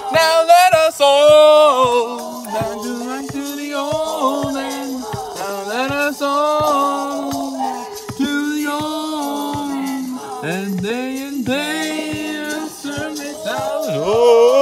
Now let us all back to the old land. Now let us all to the old and day and day serve it out. Oh.